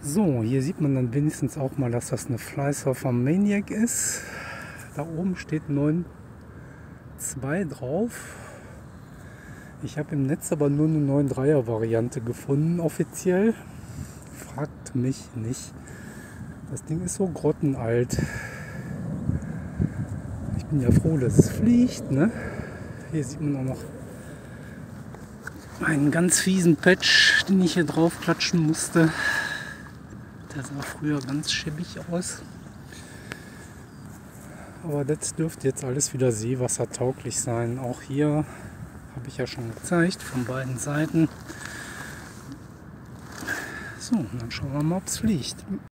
So, hier sieht man dann wenigstens auch mal, dass das eine Flysurfer Maniac ist. Da oben steht 9.2 drauf. Ich habe im Netz aber nur eine 9.3er Variante gefunden, offiziell. Fragt mich nicht. Das Ding ist so grottenalt. Ich bin ja froh, dass es fliegt, ne? Hier sieht man auch noch einen ganz fiesen Patch, den ich hier drauf klatschen musste. Der sah früher ganz schäbig aus. Aber das dürfte jetzt alles wieder seewassertauglich sein. Auch hier habe ich ja schon gezeigt, von beiden Seiten. So, dann schauen wir mal, ob es fliegt.